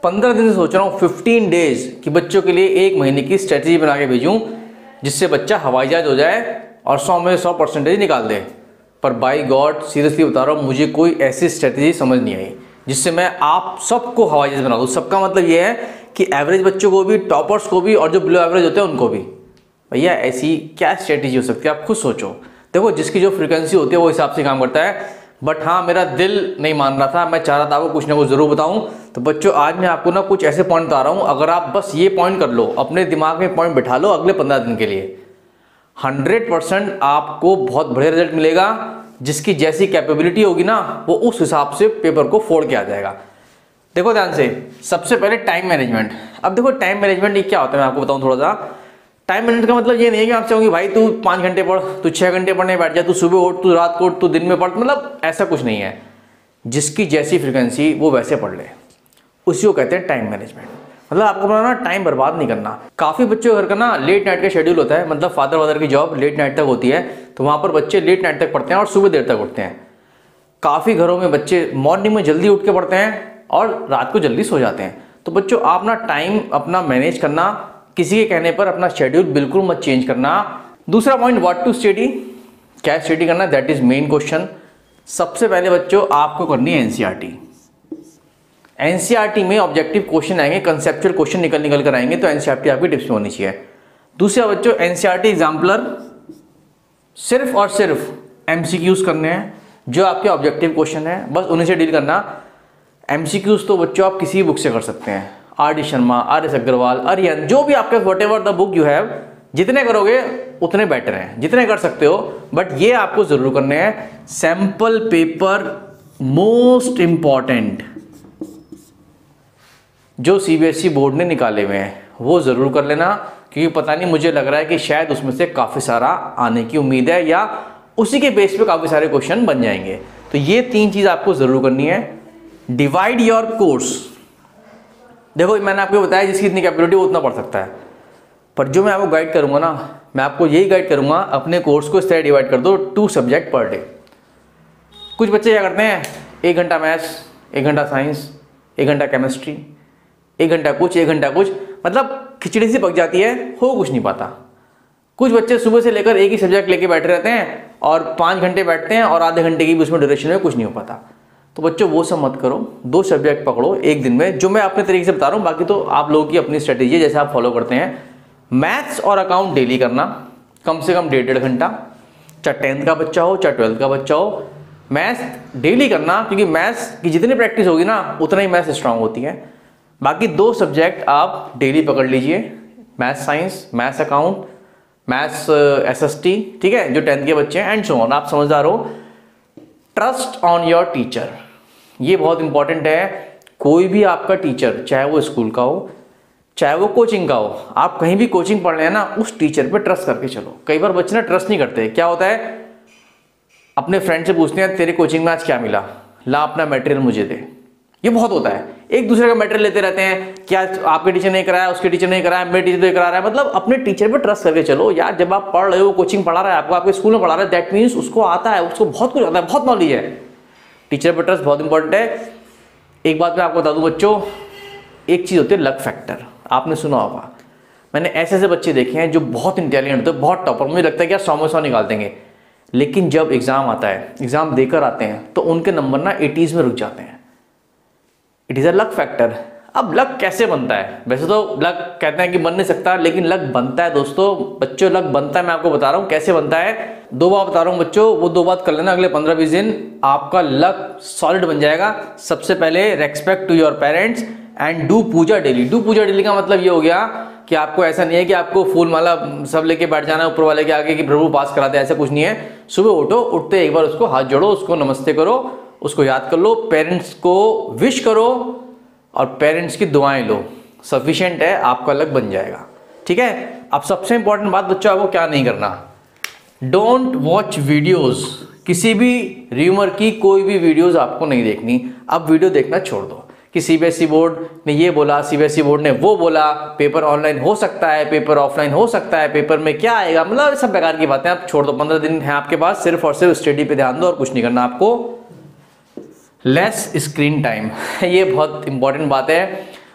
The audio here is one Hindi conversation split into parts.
15 दिन से सोच रहा हूँ 15 डेज कि बच्चों के लिए 1 महीने की स्ट्रेटजी बना के भेजूँ जिससे बच्चा हवाई जहाज हो जाए और 100 में 100% निकाल दे। पर बाय गॉड सीरियसली बता रहा हूँ, मुझे कोई ऐसी स्ट्रेटजी समझ नहीं आई जिससे मैं आप सबको हवाई जहाज बना दूँ। सबका मतलब ये है कि एवरेज बच्चों को भी, टॉपर्स को भी और जो बिलो एवरेज होते हैं उनको भी। भैया ऐसी क्या स्ट्रेटजी हो सकती है, आप खुद सोचो। देखो जिसकी जो फ्रीक्वेंसी होती है वो हिसाब से काम करता है। बट हाँ, मेरा दिल नहीं मान रहा था, मैं चाह रहा था आपको कुछ ना कुछ जरूर बताऊं। तो बच्चों आज मैं आपको ना कुछ ऐसे पॉइंट बता रहा हूं, अगर आप बस ये पॉइंट कर लो, अपने दिमाग में पॉइंट बिठा लो अगले 15 दिन के लिए, 100% आपको बहुत बढ़िया रिजल्ट मिलेगा। जिसकी जैसी कैपेबिलिटी होगी ना वो उस हिसाब से पेपर को फोड़ के आ जाएगा। देखो ध्यान से, सबसे पहले टाइम मैनेजमेंट। अब देखो टाइम मैनेजमेंट ये क्या होता है मैं आपको बताऊं थोड़ा सा। टाइम मैनेजमेंट का मतलब ये नहीं है कि आप चाहोगे भाई तू 5 घंटे पढ़, तू 6 घंटे पढ़ने बैठ जा, तू सुबह उठ, तू रात को उठ, तू दिन में पढ़, मतलब ऐसा कुछ नहीं है। जिसकी जैसी फ्रीक्वेंसी वो वैसे पढ़ ले, उसी को कहते हैं टाइम मैनेजमेंट। मतलब आपको अपना टाइम बर्बाद नहीं करना। काफ़ी बच्चों के घर का ना लेट नाइट का शेड्यूल होता है, मतलब फादर वादर की जॉब लेट नाइट तक होती है, तो वहाँ पर बच्चे लेट नाइट तक पढ़ते हैं और सुबह देर तक उठते हैं। काफ़ी घरों में बच्चे मॉर्निंग में जल्दी उठ के पढ़ते हैं और रात को जल्दी सो जाते हैं। तो बच्चों आप ना टाइम अपना मैनेज करना, किसी के कहने पर अपना शेड्यूल बिल्कुल मत चेंज करना। दूसरा पॉइंट, व्हाट टू स्टडी, क्या स्टडी करना, दैट इज मेन क्वेश्चन। सबसे पहले बच्चों आपको करनी है एनसीईआरटी। एनसीईआरटी में ऑब्जेक्टिव क्वेश्चन आएंगे, कंसेप्चुअल क्वेश्चन निकल कर आएंगे, तो एनसीईआरटी आपकी टिप्स में होनी चाहिए। दूसरा बच्चों एनसीईआरटी एग्जाम्पलर सिर्फ और सिर्फ एमसीक्यूज करने हैं, जो आपके ऑब्जेक्टिव क्वेश्चन है बस उन्हीं से डील करना। एमसीक्यूज तो बच्चों आप किसी बुक से कर सकते हैं, R D Sharma, R S Agarwal, Aryan, जो भी आपके whatever the book you have, जितने करोगे उतने बेटर हैं, जितने कर सकते हो। बट ये आपको जरूर करने हैं। सैंपल पेपर मोस्ट इंपॉर्टेंट जो सीबीएसई बोर्ड ने निकाले हुए हैं वो जरूर कर लेना, क्योंकि पता नहीं, मुझे लग रहा है कि शायद उसमें से काफी सारा आने की उम्मीद है या उसी के बेस पे काफी सारे क्वेश्चन बन जाएंगे। तो ये 3 चीज आपको जरूर करनी है। Divide your course. देखो मैंने आपको बताया जिसकी इतनी कैपेबिलिटी वो उतना पढ़ सकता है, पर जो मैं आपको गाइड करूंगा ना, मैं आपको यही गाइड करूंगा, अपने कोर्स को इस तरह डिवाइड कर दो 2 सब्जेक्ट पर डे। कुछ बच्चे क्या करते हैं, 1 घंटा मैथ्स, 1 घंटा साइंस, 1 घंटा केमिस्ट्री, 1 घंटा कुछ, 1 घंटा कुछ, मतलब खिचड़ी सी पक जाती है, हो कुछ नहीं पाता। कुछ बच्चे सुबह से लेकर एक ही सब्जेक्ट लेके बैठे रहते हैं और 5 घंटे बैठते हैं और आधे घंटे की भी उसमें ड्यूरेशन में कुछ नहीं हो पाता। तो बच्चों वो सब मत करो, 2 सब्जेक्ट पकड़ो एक दिन में, जो मैं अपने तरीके से बता रहा हूँ, बाकी तो आप लोगों की अपनी स्ट्रेटेजी है जैसे आप फॉलो करते हैं। मैथ्स और अकाउंट डेली करना, कम से कम 1.5 घंटा, चाहे 10th का बच्चा हो चाहे 12th का बच्चा हो, मैथ्स डेली करना, क्योंकि मैथ्स की जितनी प्रैक्टिस होगी ना उतना ही मैथ्स स्ट्रांग होती है। बाकी 2 सब्जेक्ट आप डेली पकड़ लीजिए, maths science, maths account, maths SST, ठीक है, जो 10th के बच्चे हैं, एंड सो ऑन। आप समझदार हो। ट्रस्ट ऑन योर टीचर, ये बहुत इंपॉर्टेंट है। कोई भी आपका टीचर, चाहे वो स्कूल का हो चाहे वो कोचिंग का हो, आप कहीं भी कोचिंग पढ़ रहे हैं ना, उस टीचर पे ट्रस्ट करके चलो। कई बार बच्चे ना ट्रस्ट नहीं करते, क्या होता है, अपने फ्रेंड से पूछते हैं तेरे कोचिंग में आज क्या मिला, ला अपना मटेरियल मुझे दे। ये बहुत होता है, एक दूसरे का मटेरियल लेते रहते हैं, क्या आपके टीचर ने कराया, उसके टीचर ने कराया, मेरे टीचर ने करा रहा है। मतलब अपने टीचर पे ट्रस्ट करके चलो यार। जब आप पढ़ रहे हो, कोचिंग पढ़ा रहा है आपको, आपके स्कूल में पढ़ा रहा है, दैट मीन्स उसको आता है, उसको बहुत कुछ आता है, बहुत नॉलेज है। टीचर पे ट्रस्ट बहुत इंपॉर्टेंट है। एक बात मैं आपको बता दूं बच्चों, एक चीज होती है लक फैक्टर, आपने सुना होगा। मैंने ऐसे ऐसे बच्चे देखे हैं जो बहुत इंटेलिजेंट होते हैं, बहुत टॉपर, मुझे लगता है कि यार 100 में 100 निकाल देंगे, लेकिन जब एग्जाम आता है, एग्जाम देकर आते हैं, तो उनके नंबर ना 80s में रुक जाते हैं। It is a luck factor. अब लक कैसे बनता है, वैसे तो लक कहते हैं कि बन नहीं सकता, लेकिन लक बनता है दोस्तों। बच्चों लक बनता है, मैं आपको बता रहा हूं कैसे बनता है। 2 बात बता रहा हूं बच्चों, वो 2 बात कर लेना, अगले 15-20 दिन आपका लक सॉलिड बन जाएगा। सबसे पहले respect to your parents and do puja daily. Do puja daily का मतलब ये हो गया कि आपको ऐसा नहीं है कि आपको फूल माला सब लेके बैठ जाना है ऊपर वाले के आगे कि प्रभु पास कराते, ऐसा कुछ नहीं है। सुबह उठो, उठते एक बार उसको हाथ जोड़ो, उसको नमस्ते करो, उसको याद कर लो, पेरेंट्स को विश करो और पेरेंट्स की दुआएं लो, सफिशिएंट है, आपका लक बन जाएगा। ठीक है। अब सबसे इंपॉर्टेंट बात बच्चों, आपको क्या नहीं करना, डोंट वॉच वीडियोस। किसी भी र्यूमर की कोई भी वीडियोस आपको नहीं देखनी। अब वीडियो देखना छोड़ दो कि सीबीएसई बोर्ड ने ये बोला, सीबीएसई बोर्ड ने वो बोला, पेपर ऑनलाइन हो सकता है, पेपर ऑफलाइन हो सकता है, पेपर में क्या आएगा, मतलब सब बेकार की बातें आप छोड़ दो। 15 दिन है आपके पास, सिर्फ और सिर्फ स्टडी पे ध्यान दो और कुछ नहीं करना आपको। लेस स्क्रीन टाइम, ये बहुत इंपॉर्टेंट बात है।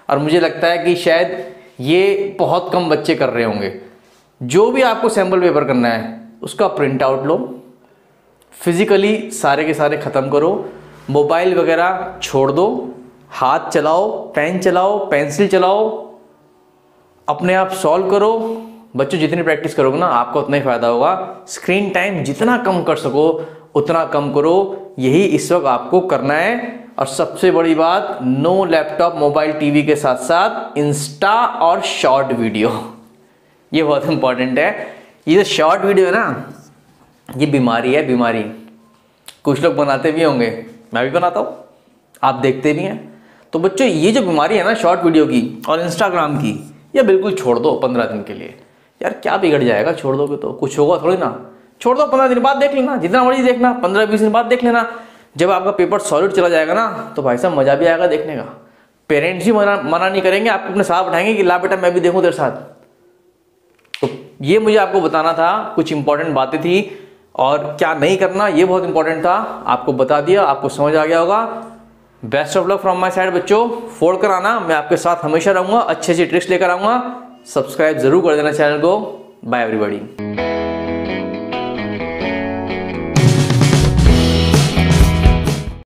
और मुझे लगता है कि शायद ये बहुत कम बच्चे कर रहे होंगे। जो भी आपको सैम्पल पेपर करना है उसका प्रिंट आउट लो, फिजिकली सारे के सारे ख़त्म करो, मोबाइल वगैरह छोड़ दो, हाथ चलाओ, पेन चलाओ, पेंसिल चलाओ, अपने आप सॉल्व करो। बच्चों जितनी प्रैक्टिस करोगे ना आपको उतना ही फ़ायदा होगा। स्क्रीन टाइम जितना कम कर सको उतना कम करो, यही इस वक्त आपको करना है। और सबसे बड़ी बात, नो लैपटॉप मोबाइल टीवी के साथ साथ इंस्टा और शॉर्ट वीडियो, ये बहुत इंपॉर्टेंट है। ये जो शॉर्ट वीडियो है ना, ये बीमारी है, बीमारी। कुछ लोग बनाते भी होंगे, मैं भी बनाता हूँ, आप देखते भी हैं। तो बच्चों ये जो बीमारी है ना शॉर्ट वीडियो की और इंस्टाग्राम की, ये बिल्कुल छोड़ दो 15 दिन के लिए। यार क्या बिगड़ जाएगा, छोड़ दोगे तो कुछ होगा थोड़ी ना। छोड़ दो, 15 दिन बाद देख लेना, जितना मर्जी देखना, 15-20 दिन बाद देख लेना। जब आपका पेपर सॉलिड चला जाएगा ना तो भाई साहब मजा भी आएगा देखने का। पेरेंट्स ही मना नहीं करेंगे, आपको अपने साथ बैठाएंगे कि ला बेटा मैं भी देखूं तेरे साथ। तो ये मुझे आपको बताना था, कुछ इंपॉर्टेंट बातें थी और क्या नहीं करना ये बहुत इंपॉर्टेंट था, आपको बता दिया, आपको समझ आ गया होगा। Best of luck from my side बच्चों, फोड़ कर आना, मैं आपके साथ हमेशा रहूंगा, अच्छे अच्छे ट्रिक्स लेकर आऊंगा। सब्सक्राइब जरूर कर देना चैनल को। Bye everybody.